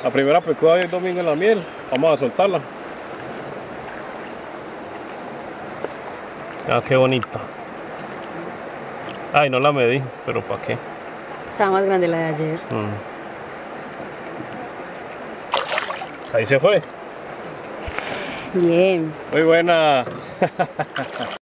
La primera pecuda hoy domingo en la miel. Vamos a soltarla. Ah, qué bonita. Ay, no la medí, pero ¿para qué? Estaba más grande la de ayer. Ahí se fue. Bien. Muy buena.